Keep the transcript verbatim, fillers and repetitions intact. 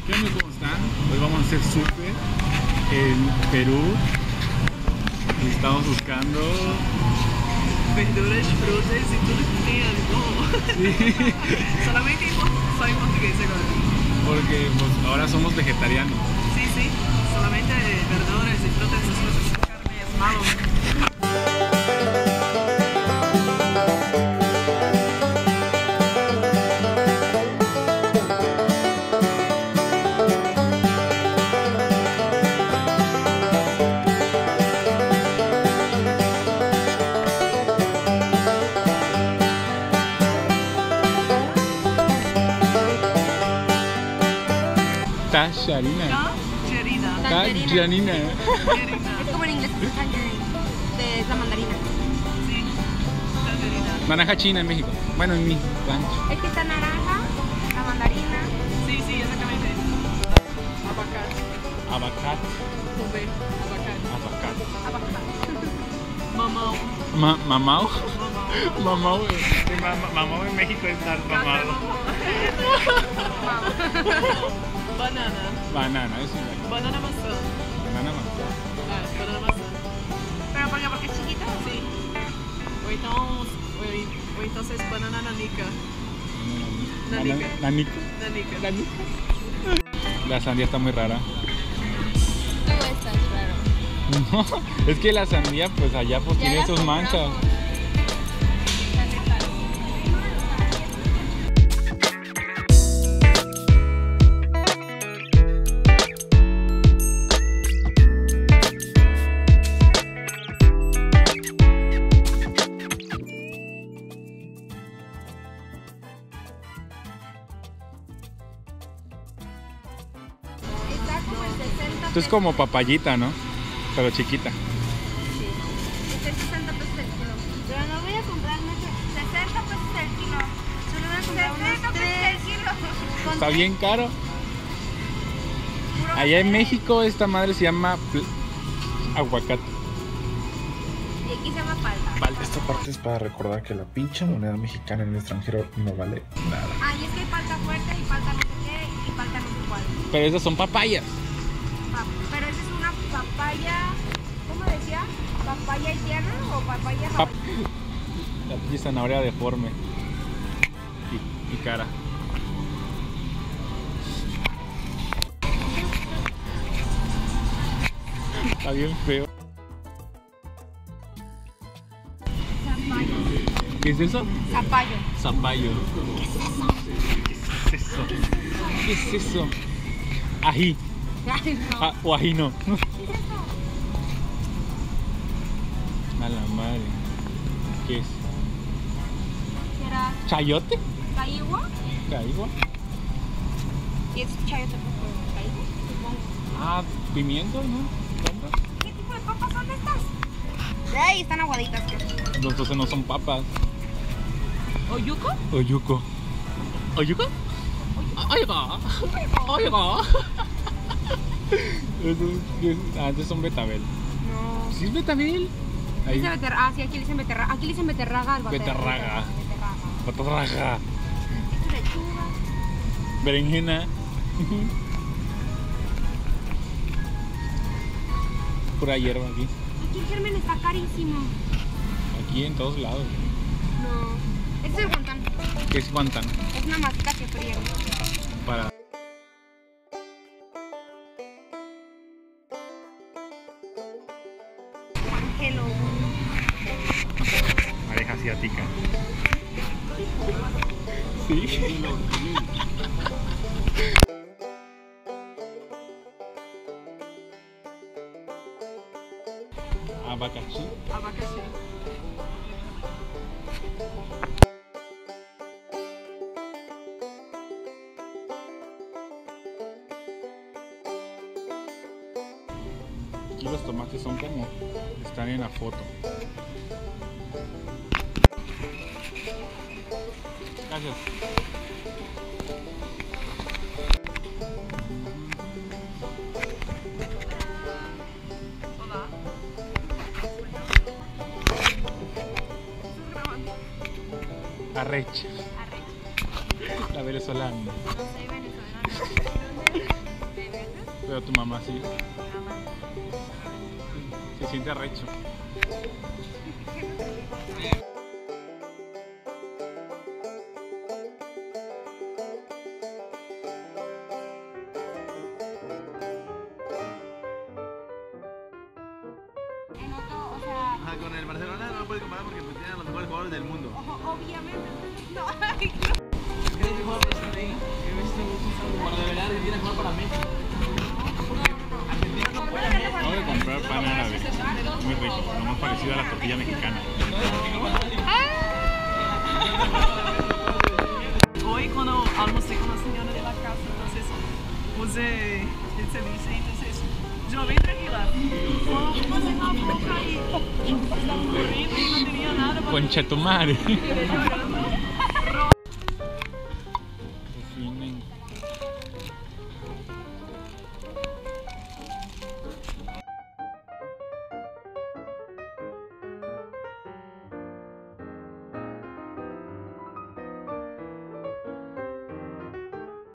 ¿Qué onda? ¿Cómo están? Hoy vamos a hacer súper en Perú y estamos buscando verduras, frutas y todo que tenga algo. sí. Solamente soy portugués agora. Porque pues, ahora somos vegetarianos. Sí, sí, solamente verduras y frutas, esas cosas. Carne es malo. Tangerina. Tangerina. Tangerina. Es como en inglés es tangerine, de, es la mandarina. Sí, tangerina. Naranja china en México. Bueno, en mi rancho. Es que está naranja, la mandarina. Sí, sí, exactamente. Abacate. Abacate. Com B. Abacate. Abacate. Abacate. Mamão. Ma mamao. Mamão. Mamao. eh, ma ma- Mamao en México es dar mamado. Banana. Banana, es igual. Banana maçã. Banana más. Ah, banana maçã. ¿Pero por qué? ¿Porque es chiquito? Sí. Ou então, ou, ou então es banana nanica. Nanica. Nanica. Nanica. La sandía está muy rara. Tú estás raro. No, es que la sandía pues allá pues Ya tiene la sus manchas. compramos. Está como en sesenta Esto es como papayita, ¿no? Pero chiquita. Sí. Este es sesenta pesos el kilo. Pero no voy a comprar mucho. sesenta pesos el kilo. Solo voy a comprar unos tres. Con Está tres, bien caro. puro Allá en tres. México esta madre se llama pl- aguacate. Y aquí se llama palta. Esta parte es para recordar que la pinche moneda mexicana en el extranjero no vale nada. Ah, y es que hay palta fuerte y palta no sé qué y palta no sé cuál. Pero esas son papayas. Pa- Pero esa es una papaya, ¿cómo decía? ¿Papaya haitiana o papaya Pap- japonesa? La pinche zanahoria deforme. Y, y cara. Está bien feo. Zapallo. ¿Qué es eso? Zapallo. Zapallo. ¿Qué es eso? ¿Qué es eso? Ají. Ay, no. Ah, o ají no. ¿Qué es esto? A la madre. ¿Qué es? ¿Será ¿Chayote? caigua? ¿Caigua? ¿Y es chayote por caigua? Supongo. Ah, pimiento, ¿no? ¿Papas? ¿Qué tipo de papas son estas? Ay, están aguaditas. No, entonces no son papas. Oyuco? Oyuco. ¿Oyuco? Oyuco. Oyuco. Antes son betabel. No. ¿Sí es betabel? Ahí. Dice beterraga. Ah, sí, aquí le dicen beterraga. Aquí le dicen beterraga al bater- Beterraga. Beterraga. Beterraga. Esto es lechuga. Berenjena. Pura hierba aquí. Aquí el germen está carísimo. Aquí en todos lados. No. Este es el guantán. ¿Qué es guantán? Es una masita que fríen. Para. Hello. Pareja asiática. Sí. Abacaxi. Abacaxi. Aquí los tomates son como están en la foto. Gracias. Hola. Arrecha. Arrecha. La venezolana. No soy venezolana. Pero tu mamá sí. Se siente arrecho. En otro, o sea, Ajá, con el Barcelona no lo puedes comparar porque pues, tiene a los mejores jugadores del mundo. o- obviamente. No, ¿Qué mejor persona ahí? He visto cuando de verdad viene a jugar para México. Argentina no puede a México. Voy a comprar pan árabe. Muy rico, lo más parecido a la tortilla mexicana. Hoy cuando almorcé con la señora de la casa, entonces puse el ceviche, entonces yo bien tranquila. Oh, puse la boca y estaba corriendo y no tenía nada. Concha tu madre. Y yo,